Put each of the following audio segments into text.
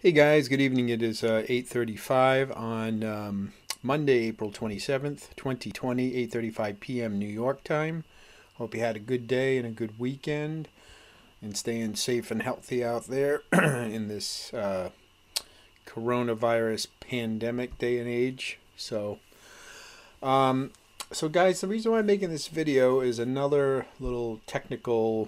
Hey guys, good evening. It is 8:35 on Monday, April 27th, 2020, 8:35 p.m. New York time. Hope you had a good day and a good weekend and staying safe and healthy out there in this coronavirus pandemic day and age. Um, so guys, the reason why I'm making this video is another little technical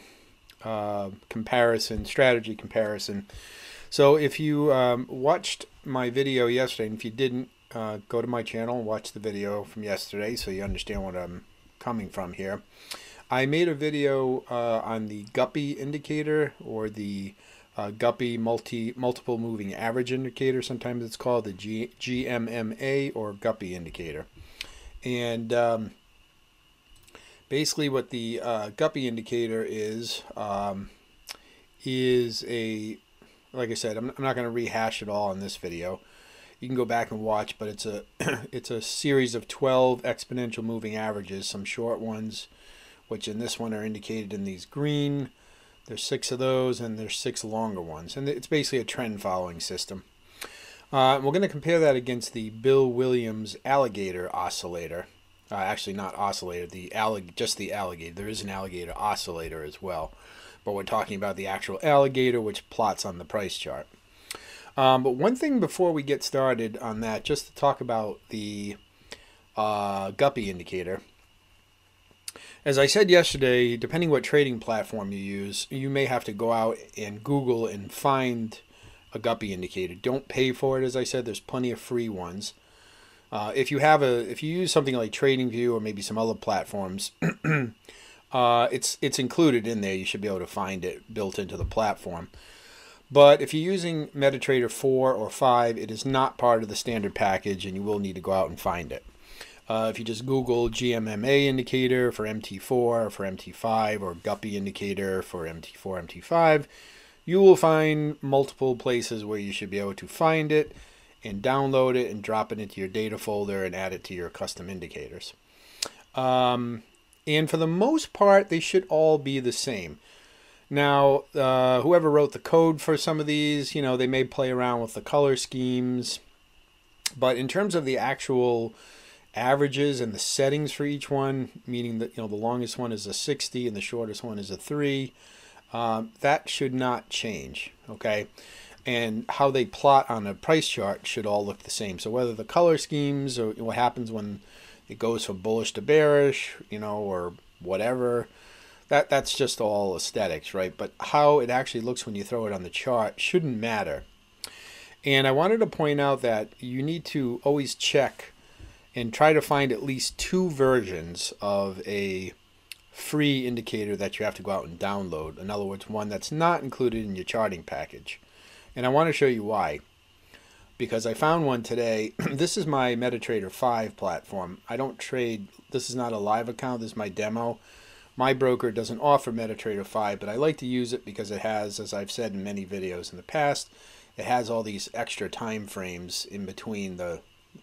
strategy comparison. So if you watched my video yesterday, and if you didn't, go to my channel and watch the video from yesterday so you understand what I'm coming from here. I made a video on the Guppy indicator, or the Guppy multiple moving average indicator. Sometimes it's called the GMMA or Guppy indicator. And basically what the Guppy indicator is like I said, I'm not going to rehash it all in this video. You can go back and watch, but it's a it's a series of 12 exponential moving averages, some short ones, which in this one are indicated in these green. There's 6 of those, and there's 6 longer ones, and it's basically a trend following system. We're going to compare that against the Bill Williams Alligator oscillator. Actually, not oscillator, just the alligator. There is an alligator oscillator as well, but we're talking about the actual alligator, which plots on the price chart. But one thing before we get started on that, just to talk about the Guppy indicator. As I said yesterday, depending what trading platform you use, you may have to go out and Google and find a Guppy indicator. Don't pay for it. As I said, there's plenty of free ones. If you use something like TradingView or maybe some other platforms, it's included in there. You should be able to find it built into the platform. But if you're using MetaTrader 4 or 5, it is not part of the standard package, and you will need to go out and find it. If you just Google GMMA indicator for MT4 or for MT5, or Guppy indicator for MT4, MT5, you will find multiple places where you should be able to find it and download it and drop it into your data folder and add it to your custom indicators. And for the most part, they should all be the same. Now, whoever wrote the code for some of these, they may play around with the color schemes. But in terms of the actual averages and the settings for each one, meaning that the longest one is a 60 and the shortest one is a 3, that should not change, okay? And how they plot on a price chart should all look the same. So whether the color schemes, or what happens when it goes from bullish to bearish, or whatever, that's just all aesthetics, right? But how it actually looks when you throw it on the chart shouldn't matter. And I wanted to point out that you need to always check and try to find at least 2 versions of a free indicator that you have to go out and download. In other words, one that's not included in your charting package. And I want to show you why. Because I found one today. This is my MetaTrader 5 platform. I don't trade. This is not a live account. This is my demo. My broker doesn't offer MetaTrader 5, but I like to use it because it has, as I've said in many videos in the past, it has all these extra time frames in between that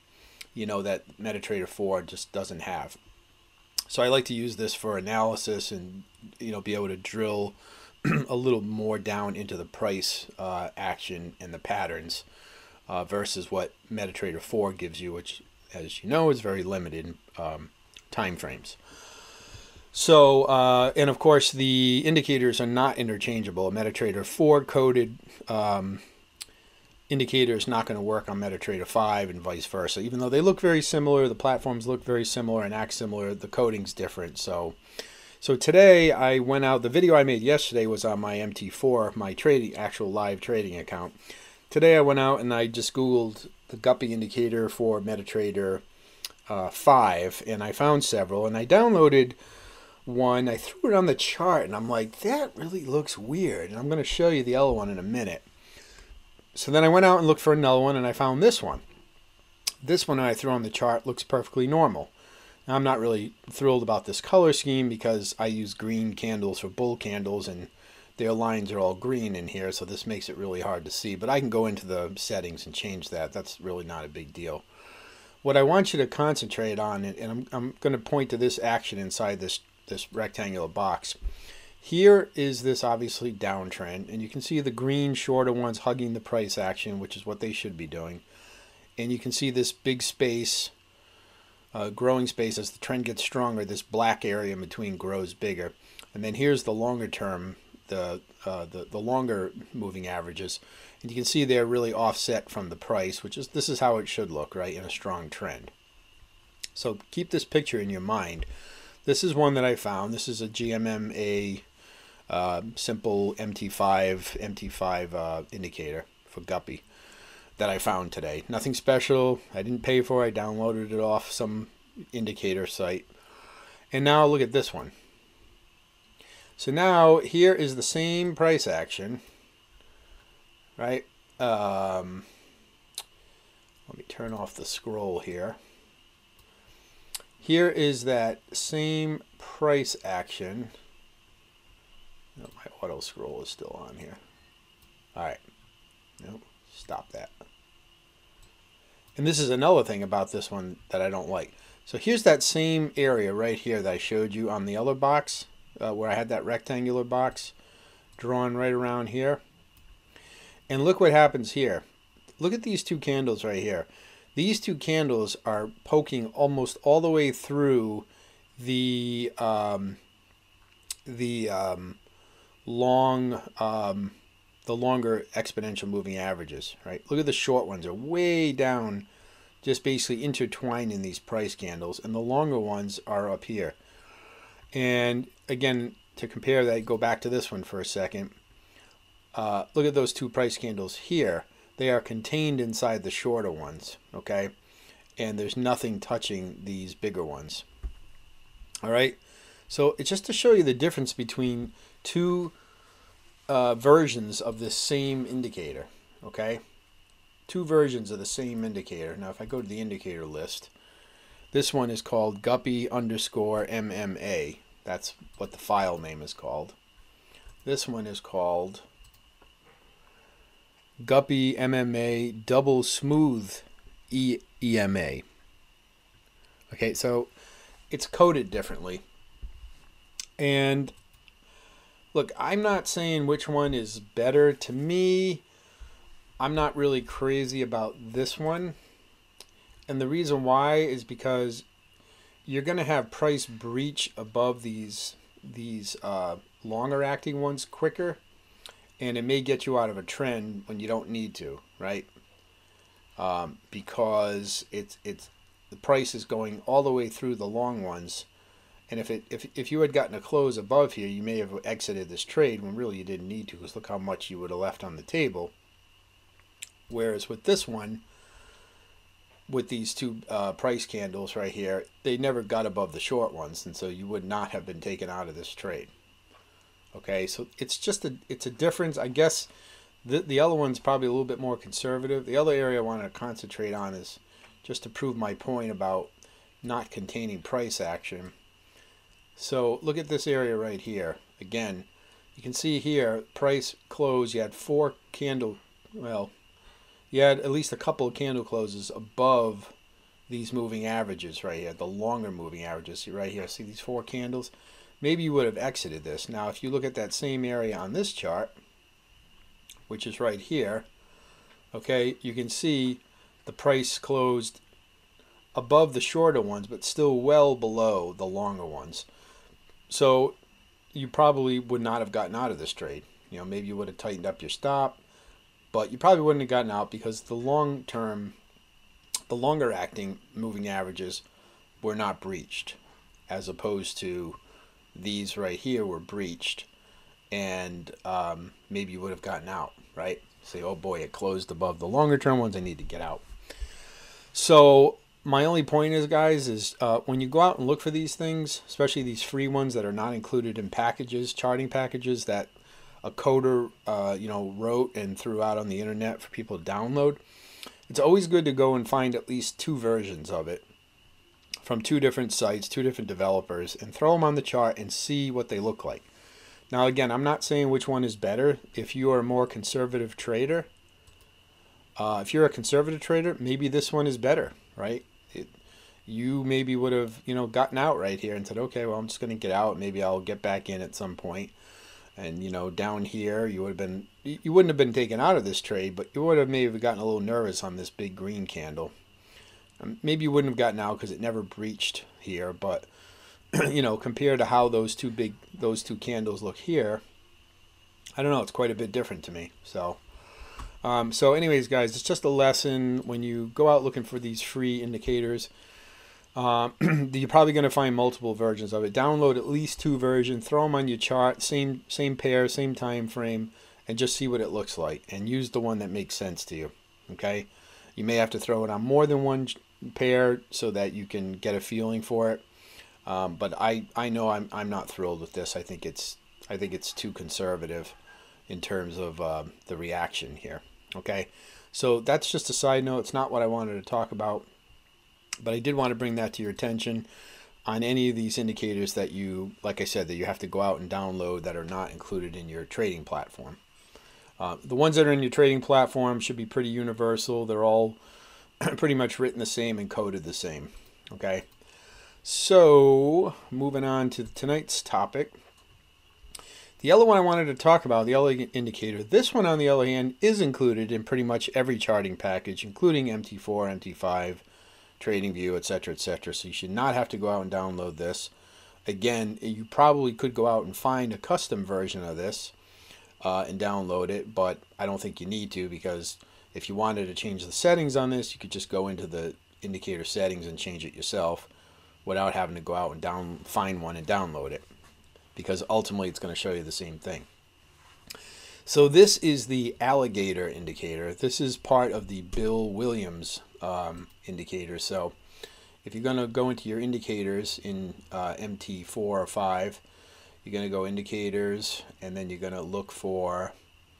MetaTrader 4 just doesn't have. So I like to use this for analysis and be able to drill a little more down into the price action and the patterns versus what MetaTrader 4 gives you, which, as you know, is very limited time frames. So, and of course, the indicators are not interchangeable. A MetaTrader 4 coded indicator is not going to work on MetaTrader 5 and vice versa. Even though they look very similar, the platforms look very similar and act similar, the coding's different. So today I went out. The video I made yesterday was on my MT4, my actual live trading account. Today I went out and I just Googled the Guppy indicator for MetaTrader 5, and I found several, and I downloaded one. I threw it on the chart, and I'm like, that really looks weird, and I'm going to show you the other one in a minute. So then I went out and looked for another one, and I found this one. This one I threw on the chart looks perfectly normal. Now, I'm not really thrilled about this color scheme because I use green candles for bull candles, and their lines are all green in here, so this makes it really hard to see. But I can go into the settings and change that. That's really not a big deal. What I want you to concentrate on, and I'm going to point to this action inside this rectangular box, Here is this obviously downtrend, and you can see the green shorter ones hugging the price action, which is what they should be doing. And you can see this big space, growing space as the trend gets stronger. This black area in between grows bigger. And then here's the longer term, the longer moving averages. And you can see they're really offset from the price, which is, this is how it should look, right, in a strong trend. So keep this picture in your mind. This is one that I found. This is a GMMA simple MT5 indicator for Guppy that I found today. Nothing special. I didn't pay for it. I downloaded it off some indicator site. And now look at this one. So now here is the same price action, right? Let me turn off the scroll here. Here is that same price action. No, my auto scroll is still on here. All right. Nope. Stop that. And this is another thing about this one that I don't like. So here's that same area right here that I showed you on the other box, where I had that rectangular box drawn right around here. And look what happens here. Look at these two candles right here. These two candles are poking almost all the way through the longer exponential moving averages, right? Look at the short ones are way down, just basically intertwined in these price candles, and the longer ones are up here. And again, to compare that, go back to this one for a second. Look at those two price candles here. They are contained inside the shorter ones, okay? And there's nothing touching these bigger ones. All right? So it's just to show you the difference between two versions of this same indicator, okay? Two versions of the same indicator. Now, if I go to the indicator list, this one is called Guppy _MMA. That's what the file name is called. This one is called Guppy MMA double smooth EMA. Okay, so it's coded differently. And look, I'm not saying which one is better. To me, I'm not really crazy about this one. And the reason why is because you're going to have price breach above these longer acting ones quicker. And it may get you out of a trend when you don't need to, right? Because the price is going all the way through the long ones, and if you had gotten a close above here, you may have exited this trade when really you didn't need to, because look how much you would have left on the table. Whereas with this one, with these two price candles right here, they never got above the short ones, and so you would not have been taken out of this trade. Okay, so it's a difference. I guess the other one's probably a little bit more conservative. The other area I want to concentrate on is just to prove my point about not containing price action. So look at this area right here. Again, you can see here, price close, you had you had at least a couple of candle closes above these moving averages right here, the longer moving averages. See right here, see these 4 candles? Maybe you would have exited this. Now, if you look at that same area on this chart, which is right here, okay, you can see the price closed above the shorter ones, but still well below the longer ones. So you probably would not have gotten out of this trade. You know, maybe you would have tightened up your stop, but you probably wouldn't have gotten out because the longer acting moving averages were not breached, as opposed to these right here were breached, and maybe you would have gotten out, right? Say, oh boy, it closed above the longer term ones, I need to get out. So my only point is, guys, is when you go out and look for these things, especially these free ones that are not included in packages, charting packages that a coder wrote and threw out on the internet for people to download, it's always good to go and find at least 2 versions of it from 2 different sites, 2 different developers, and throw them on the chart and see what they look like. Now, again, I'm not saying which one is better. If you are a more conservative trader, maybe this one is better, right? You maybe would have, gotten out right here and said, okay, well, I'm just going to get out. Maybe I'll get back in at some point. And, you know, down here, you wouldn't have been taken out of this trade, but you would have maybe gotten a little nervous on this big green candle. Maybe you wouldn't have gotten out because it never breached here, but you know, compared to how those two candles look here, I don't know, it's quite a bit different to me. So anyways, guys, it's just a lesson. When you go out looking for these free indicators, you're probably going to find multiple versions of it. Download at least 2 versions, throw them on your chart, same pair, same time frame, and just see what it looks like, and use the one that makes sense to you. Okay, you may have to throw it on more than one pair so that you can get a feeling for it. But I know I'm not thrilled with this. I think it's too conservative in terms of the reaction here. Okay, so that's just a side note. It's not what I wanted to talk about, but I did want to bring that to your attention on any of these indicators that you, like I said, that you have to go out and download that are not included in your trading platform. The ones that are in your trading platform should be pretty universal. They're all pretty much written the same and coded the same. Okay, so moving on to tonight's topic. The other one I wanted to talk about, the Elliott Indicator. This one, on the other hand, is included in pretty much every charting package, including MT4, MT5, TradingView, etc., etc. So you should not have to go out and download this. Again, you probably could go out and find a custom version of this and download it, but I don't think you need to, because if you wanted to change the settings on this, you could just go into the indicator settings and change it yourself without having to go out and find one and download it, because ultimately it's going to show you the same thing. So this is the Alligator Indicator. This is part of the Bill Williams indicator. So if you're going to go into your indicators in MT4 or 5, you're going to go indicators, and then you're going to look for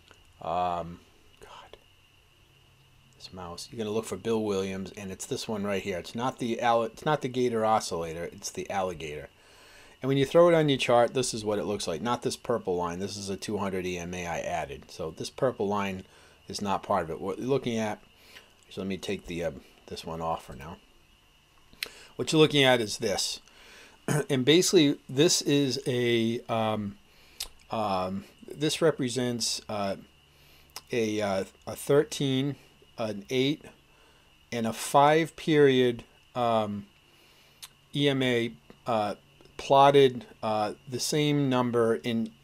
this mouse. You're going to look for Bill Williams, and it's this one right here. It's not the Gator oscillator. It's the Alligator. And when you throw it on your chart, this is what it looks like. Not this purple line. This is a 200 EMA I added. So this purple line is not part of it. What you're looking at, so let me take this one off for now. What you're looking at is this. And basically, this is this represents a 13, an 8, and a 5 period EMA plotted the same number into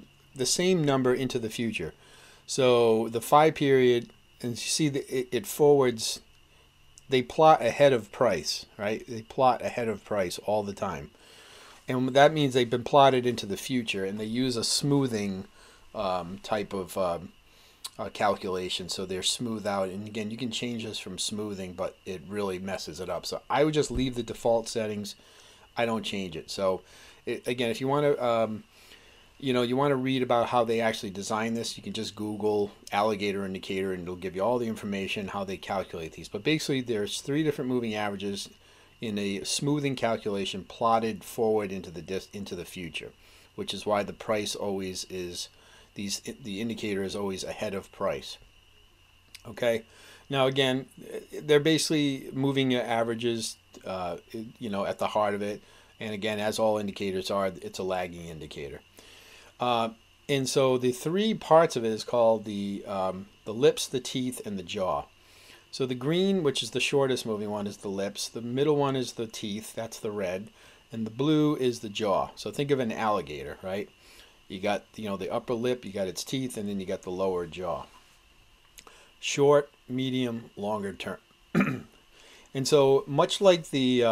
the future. So the 5 period, and you see that it forwards. They plot ahead of price, right? They plot ahead of price all the time, and that means they've been plotted into the future. And they use a smoothing type of calculation, so they're smooth out. And again, you can change this from smoothing, but it really messes it up. So I would just leave the default settings. I don't change it. So again, if you want to you want to read about how they actually design this, you can just Google Alligator Indicator, and it'll give you all the information how they calculate these. But basically, there's 3 different moving averages in a smoothing calculation plotted forward into the future, which is why the price always is the indicator is always ahead of price. Okay, now again, they're basically moving averages, at the heart of it. And again, as all indicators are, it's a lagging indicator. And so the 3 parts of it is called the lips, the teeth, and the jaw. So the green, which is the shortest moving one, is the lips. The middle one is the teeth, that's the red. And the blue is the jaw. So think of an alligator, right? You got the upper lip, you got its teeth, and then you got the lower jaw. Short, medium, longer term. And so much like the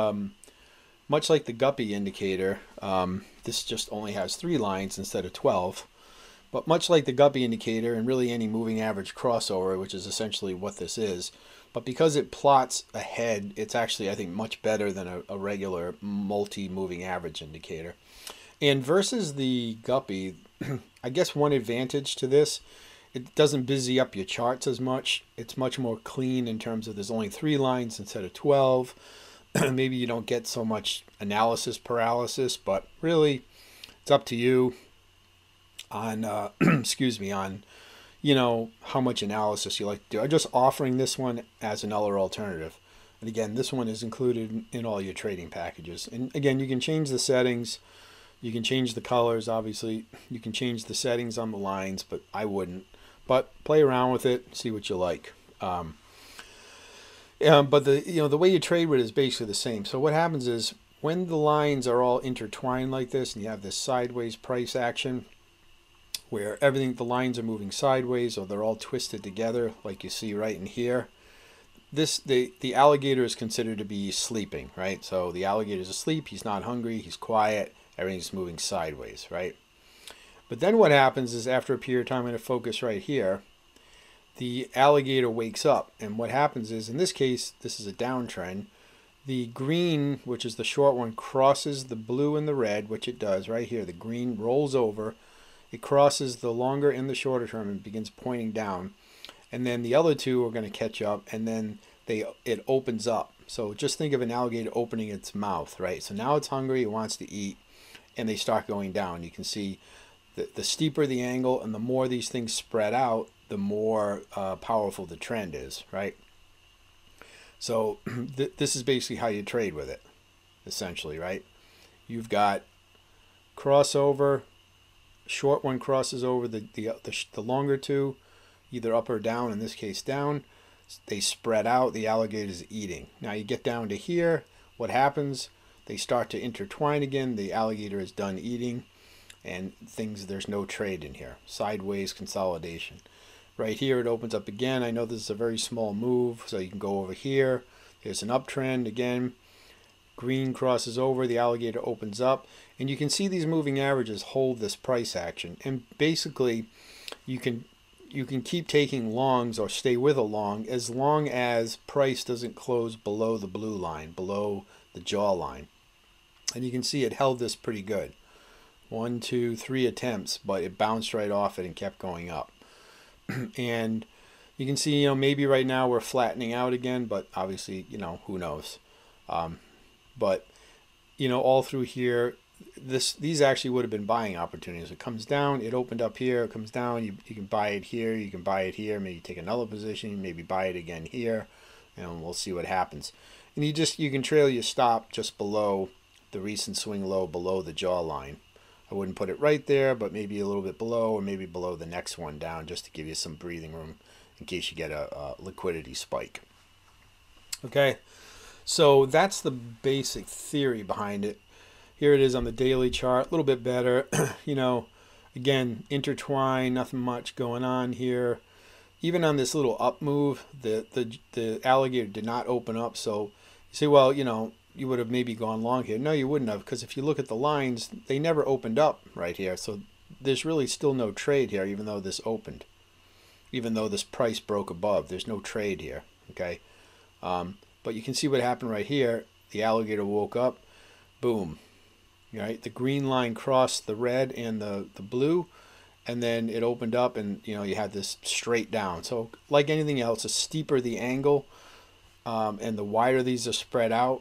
Guppy indicator, this just only has 3 lines instead of 12. But much like the Guppy indicator, and really any moving average crossover, which is essentially what this is, but because it plots ahead, it's actually, I think, much better than a regular multi-moving average indicator. And versus the Guppy, I guess one advantage to this, it doesn't busy up your charts as much. It's much more clean in terms of there's only 3 lines instead of 12. Maybe you don't get so much analysis paralysis, but really it's up to you on on how much analysis you like to do. I'm just offering this one as another alternative. And again, this one is included in all your trading packages. And again, you can change the settings You can change the colors, obviously. You can change the settings on the lines, but I wouldn't. But play around with it, see what you like. But the way you trade with it is basically the same. So what happens is when the lines are all intertwined like this, and you have this sideways price action, where the lines are moving sideways, or they're all twisted together, like you see right in here. The alligator is considered to be sleeping, right? So the alligator's asleep. He's not hungry. He's quiet. Everything's moving sideways, right? But then what happens is after a period of time, I'm going to focus right here. The alligator wakes up, and what happens is, in this case, this is a downtrend. The green, which is the short one, crosses the blue and the red, which it does right here. The green rolls over. It crosses the longer and the shorter term and begins pointing down. And then the other two are going to catch up, and then it opens up. So just think of an alligator opening its mouth, right? So now it's hungry, it wants to eat, and they start going down. You can see the steeper the angle and the more these things spread out, the more powerful the trend is, right? So this is basically how you trade with it, essentially, right? You've got crossover. Short one crosses over the longer two, either up or down. In this case, down. They spread out. The alligator's eating. Now you get down to here. What happens? They start to intertwine again. The alligator is done eating, and there's no trade in here. Sideways consolidation. Right here, it opens up again. I know this is a very small move, so you can go over here. There's an uptrend again. Green crosses over, the alligator opens up, and you can see these moving averages hold this price action. And basically, you can keep taking longs or stay with a long as price doesn't close below the blue line, below the jaw line. And you can see it held this pretty good. 1, 2, 3 attempts, but it bounced right off it and kept going up. And you can see, maybe right now we're flattening out again, but obviously, who knows. But all through here, these actually would have been buying opportunities. It comes down, it opened up here, it comes down, you can buy it here, you can buy it here, maybe take another position, maybe buy it again here, and we'll see what happens. And you can trail your stop just below the recent swing low, below the jaw line. I wouldn't put it right there, but maybe a little bit below, or maybe below the next one down, just to give you some breathing room in case you get a liquidity spike. Okay. So that's the basic theory behind it. Here it is on the daily chart, a little bit better. Again, intertwine, nothing much going on here. Even on this little up move, the alligator did not open up. So you say, well, you would have maybe gone long here. No, you wouldn't have, because if you look at the lines, they never opened up right here. So there's really still no trade here, even though this opened. Even though this price broke above, there's no trade here, okay? But you can see what happened right here. The alligator woke up, boom. Right? The green line crossed the red and the blue, and then it opened up, and you had this straight down. So like anything else, the steeper the angle, and the wider these are spread out,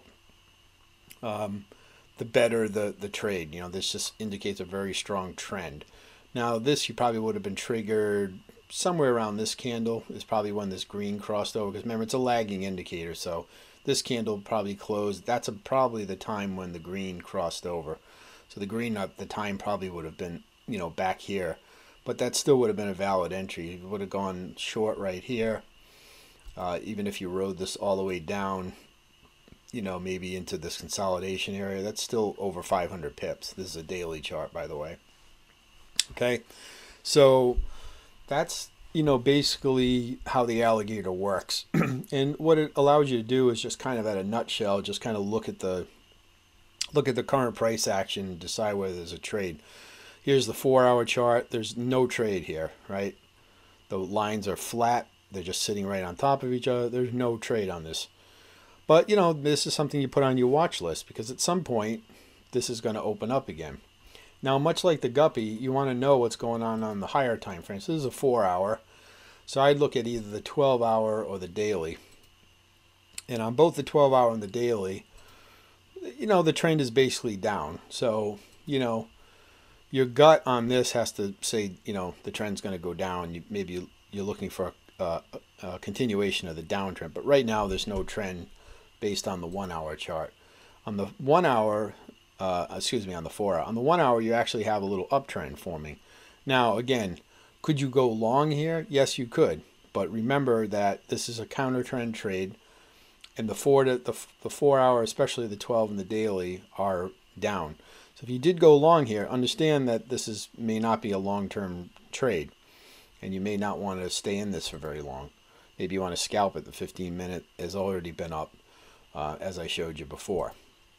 the better the trade. This just indicates a very strong trend. Now this, you probably would have been triggered somewhere around this candle is probably when this green crossed over, because remember, it's a lagging indicator, so this candle probably closed. That's probably the time when the green crossed over. So the green at the time probably would have been back here, but that still would have been a valid entry. It would have gone short right here, even if you rode this all the way down, maybe into this consolidation area. That's still over 500 pips. This is a daily chart, by the way. Okay, so that's basically how the alligator works. And what it allows you to do is just kind of at a nutshell, just kind of look at the current price action and decide whether there's a trade. Here's the 4-hour chart. There's no trade here, right? The lines are flat. They're just sitting right on top of each other. There's no trade on this. But this is something you put on your watch list, because at some point this is going to open up again. Now, much like the Guppy, you want to know what's going on the higher time frame. So this is a 4-hour. So I'd look at either the 12-hour or the daily. And on both the 12-hour and the daily, the trend is basically down. So, your gut on this has to say, the trend's going to go down. Maybe you're looking for a continuation of the downtrend. But right now, there's no trend based on the 1-hour chart. On the 1-hour, excuse me, on the 4 hour. On the 1 hour, you actually have a little uptrend forming. Now, again, could you go long here? Yes, you could. But remember that this is a counter trend trade, and the 4 hour, especially the 12 and the daily, are down. So if you did go long here, understand that this may not be a long-term trade, and you may not want to stay in this for very long. Maybe you want to scalp it. The 15-minute has already been up, as I showed you before.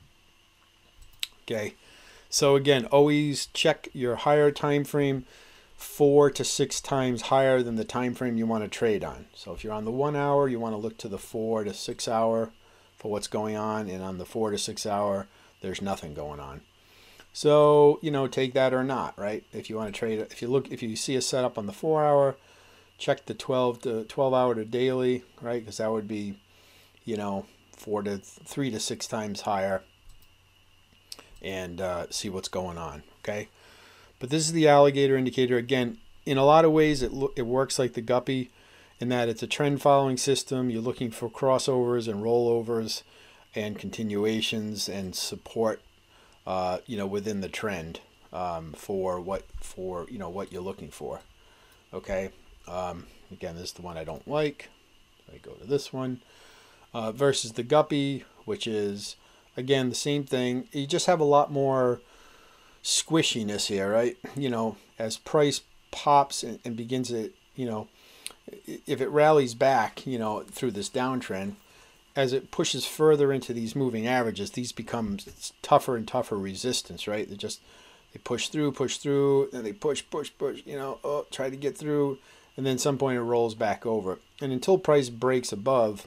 Okay, so again, always check your higher time frame 4 to 6 times higher than the time frame you want to trade on. So if you're on the 1 hour, you want to look to the 4 to 6 hour for what's going on, and on the 4 to 6 hour, there's nothing going on. So, you know, take that or not, right? If you want to trade, if you see a setup on the 4 hour, check the 12 hour to daily, right? Because that would be, you know, 3 to 6 times higher, and see what's going on. Okay, but this is the alligator indicator. Again, in a lot of ways, it works like the Guppy, in that it's a trend following system. You're looking for crossovers and rollovers and continuations and support, you know, within the trend, for what you're looking for. Okay, again, this is the one I don't like. So I go to this one, versus the Guppy, which is, again, the same thing. You just have a lot more squishiness here, right? You know, as price pops and begins to, you know, if it rallies back, you know, through this downtrend, as it pushes further into these moving averages, these become tougher and tougher resistance, right? They push through, and they push, you know, try to get through, and then at some point it rolls back over. And until price breaks above,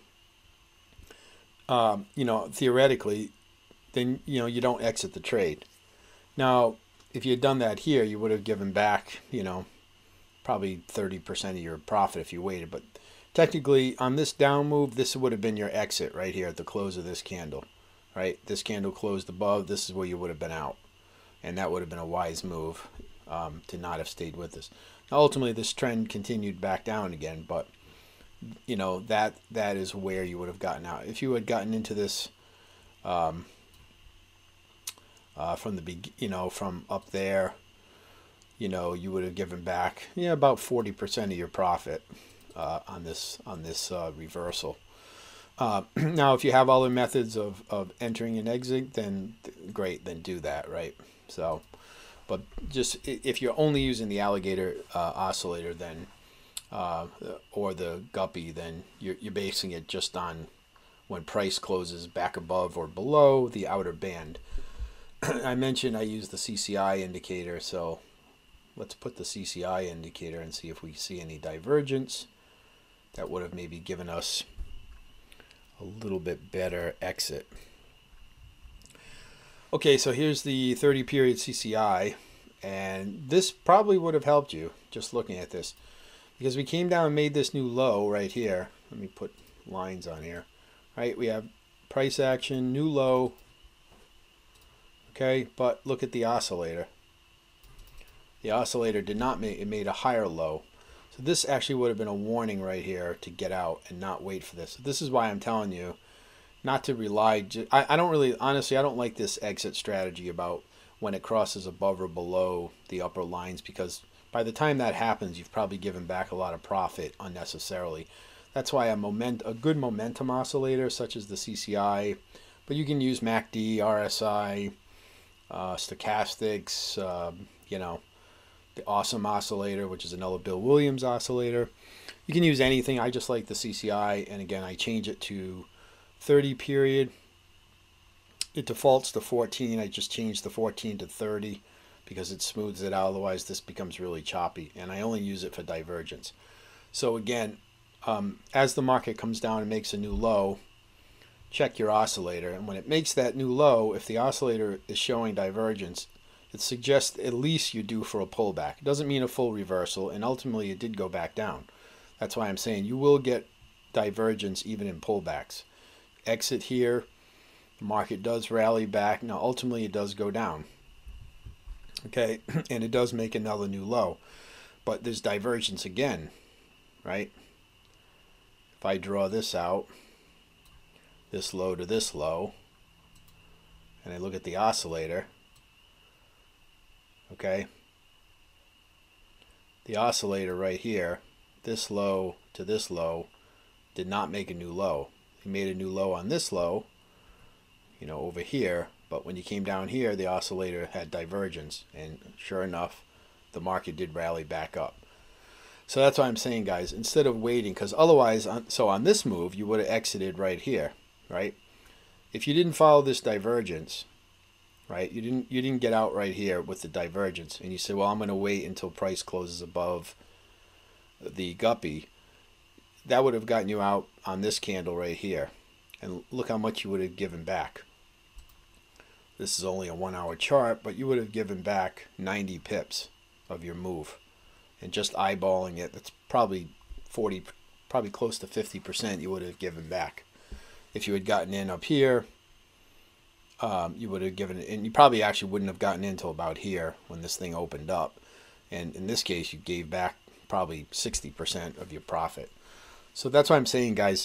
you know, theoretically, then, you know, you don't exit the trade. Now, if you had done that here, you would have given back, you know, probably 30% of your profit if you waited. But technically, on this down move, this would have been your exit right here at the close of this candle, right? This candle closed above. This is where you would have been out. And that would have been a wise move, to not have stayed with this. Now, ultimately, this trend continued back down again, but, you know, that is where you would have gotten out. If you had gotten into this from the you know, from up there, you know, you would have given back, yeah, about 40% of your profit on this reversal. Now, if you have other methods of entering and exit, then great, then do that, right? So, but just if you're only using the alligator oscillator, then or the Guppy, then you're basing it just on when price closes back above or below the outer band. I mentioned I use the CCI indicator, so let's put the CCI indicator and see if we see any divergence that would have maybe given us a little bit better exit. Okay, so here's the 30 period CCI, and this probably would have helped you just looking at this, because we came down and made this new low right here. Let me put lines on here. Right, we have price action, new low. Okay, but look at the oscillator. The oscillator did not make, it made a higher low. So this actually would have been a warning right here to get out and not wait for this. So this is why I'm telling you not to rely. I don't really, honestly, I don't like this exit strategy about when it crosses above or below the upper lines, because by the time that happens, you've probably given back a lot of profit unnecessarily. That's why a good momentum oscillator such as the CCI, but you can use MACD, RSI, stochastics, you know, the awesome oscillator, which is another Bill Williams oscillator. You can use anything. I just like the CCI, and again, I change it to 30 period. It defaults to 14. I just changed the 14 to 30 because it smooths it out. Otherwise, this becomes really choppy, and I only use it for divergence. So again, as the market comes down and makes a new low, check your oscillator, and when it makes that new low, if the oscillator is showing divergence, it suggests at least you're due for a pullback. It doesn't mean a full reversal, and ultimately it did go back down. That's why I'm saying you will get divergence even in pullbacks. Exit here, the market does rally back. Now ultimately it does go down. Okay, and it does make another new low, but there's divergence again, right? If I draw this out, this low to this low, and I look at the oscillator, okay, the oscillator right here, this low to this low, did not make a new low. He made a new low on this low, you know, over here, but when you came down here, the oscillator had divergence, and sure enough, the market did rally back up. So that's why I'm saying, guys, instead of waiting, because otherwise, so on this move, you would have exited right here, right? If you didn't follow this divergence, right, you didn't get out right here with the divergence, and you say, well, I'm going to wait until price closes above the Guppy, that would have gotten you out on this candle right here, and look how much you would have given back. This is only a 1 hour chart, but you would have given back 90 pips of your move. And just eyeballing it, that's probably close to 50% you would have given back. If you had gotten in up here, you would have given it, and you probably actually wouldn't have gotten in until about here when this thing opened up. And in this case, you gave back probably 60% of your profit. So that's why I'm saying, guys,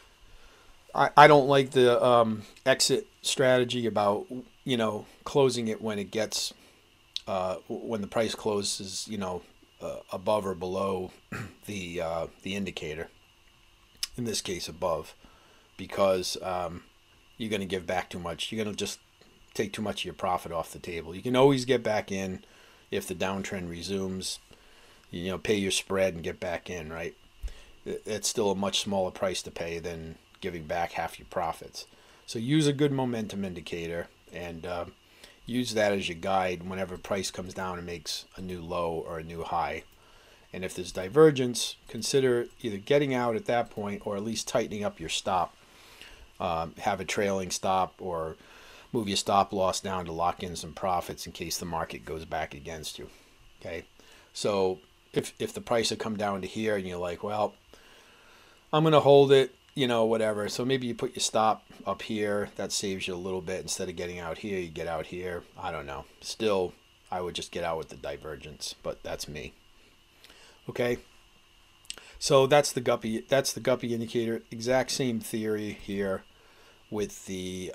I don't like the exit strategy about, you know, closing it when it gets, when the price closes, you know, above or below the indicator, in this case above, because you're going to give back too much. You're going to just take too much of your profit off the table. You can always get back in if the downtrend resumes, you know, pay your spread and get back in, right? It's still a much smaller price to pay than giving back half your profits. So use a good momentum indicator and use that as your guide whenever price comes down and makes a new low or a new high. And if there's divergence, consider either getting out at that point or at least tightening up your stop. Have a trailing stop or move your stop loss down to lock in some profits in case the market goes back against you. Okay, so if the price had come down to here and you're like, well, I'm going to hold it, you know, whatever. So maybe you put your stop up here. That saves you a little bit. Instead of getting out here, you get out here. I don't know. Still, I would just get out with the divergence, but that's me. Okay. So that's the Guppy. That's the Guppy indicator. Exact same theory here with the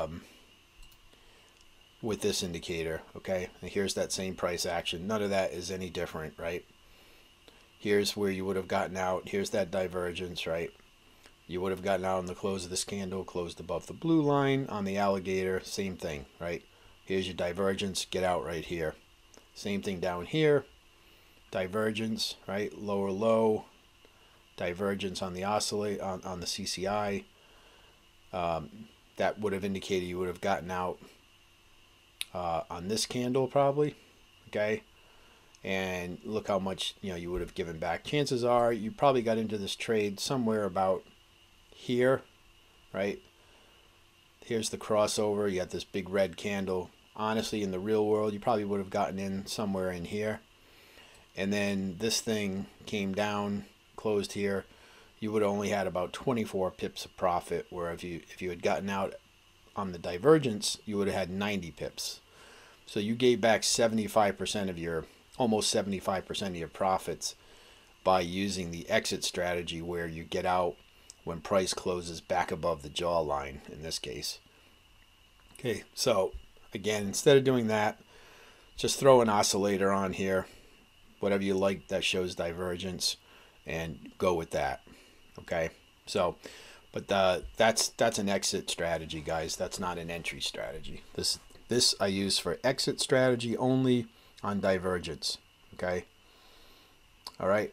with this indicator. Okay. And here's that same price action. None of that is any different, right? Here's where you would have gotten out. Here's that divergence, right? You would have gotten out on the close of this candle, closed above the blue line. On the alligator, same thing, right? Here's your divergence, get out right here. Same thing down here, divergence, right? Lower low, divergence on the oscillator, on the CCI. That would have indicated you would have gotten out on this candle probably, okay? And look how much, you know, you would have given back. Chances are you probably got into this trade somewhere about here, right? Here's the crossover. You got this big red candle. Honestly, in the real world, you probably would have gotten in somewhere in here. And then this thing came down, closed here. You would have only had about 24 pips of profit, where if you had gotten out on the divergence, you would have had 90 pips. So you gave back 75% of your, almost 75% of your profits by using the exit strategy where you get out when price closes back above the jawline in this case. Okay, so again, instead of doing that, just throw an oscillator on here, whatever you like that shows divergence, and go with that. Okay, so but that's an exit strategy, guys. That's not an entry strategy. This I use for exit strategy only on divergence. Okay, all right.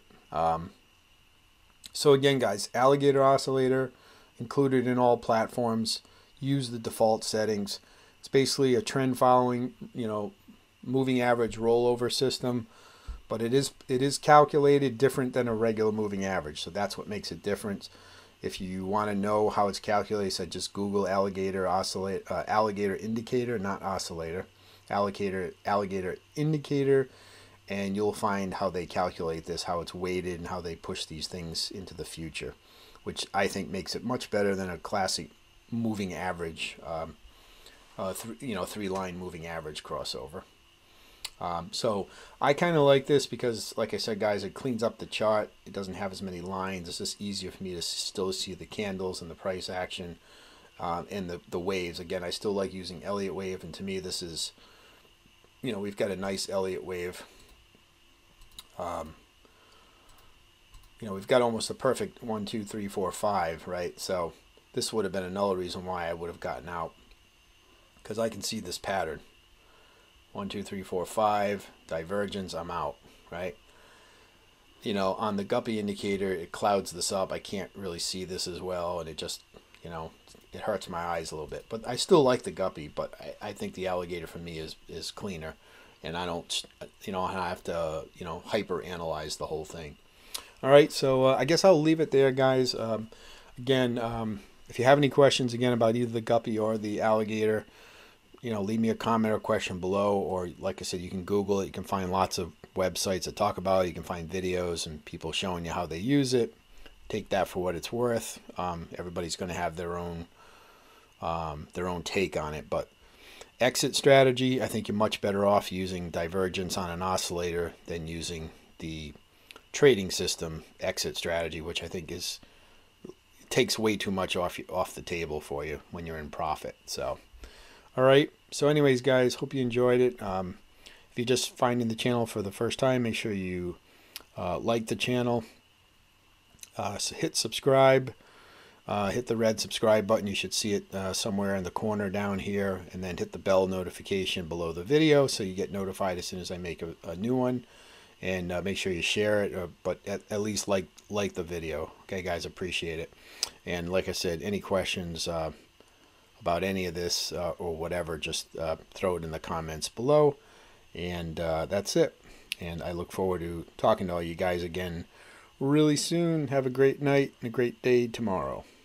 So again, guys, alligator oscillator included in all platforms. Use the default settings. It's basically a trend following, you know, moving average rollover system, but it is calculated different than a regular moving average. So that's what makes it different. If you want to know how it's calculated, so just Google alligator indicator, not oscillator, alligator indicator, and you'll find how they calculate this, how it's weighted, and how they push these things into the future, which I think makes it much better than a classic moving average, three-line moving average crossover. So I kind of like this because, like I said, guys, it cleans up the chart. It doesn't have as many lines. It's just easier for me to still see the candles and the price action. and the waves. Again, I still like using Elliott Wave, and to me this is, you know, we've got a nice Elliott Wave. You know, we've got almost a perfect 1, 2, 3, 4, 5, right? So this would have been another reason why I would have gotten out, because I can see this pattern. 1, 2, 3, 4, 5, divergence, I'm out, right? You know, on the Guppy indicator, it clouds this up. I can't really see this as well, and it just, you know, it hurts my eyes a little bit. But I still like the Guppy, but I think the Alligator for me is cleaner, and I don't, you know, I have to, you know, hyper analyze the whole thing. All right, so I guess I'll leave it there, guys. Again, if you have any questions again about either the Guppy or the Alligator, you know, leave me a comment or question below, or like I said, you can Google it. You can find lots of websites that talk about it. You can find videos and people showing you how they use it. Take that for what it's worth. Everybody's going to have their own take on it, but exit strategy, I think you're much better off using divergence on an oscillator than using the trading system exit strategy, which I think takes way too much off the table for you when you're in profit. So, all right. So anyways, guys, hope you enjoyed it. If you're just finding the channel for the first time, make sure you like the channel. So hit subscribe. Hit the red subscribe button. You should see it somewhere in the corner down here. And then hit the bell notification below the video so you get notified as soon as I make a new one. And make sure you share it, but at least like the video. Okay, guys, appreciate it. And like I said, any questions about any of this or whatever, just throw it in the comments below. And that's it. And I look forward to talking to all you guys again really soon. Have a great night and a great day tomorrow.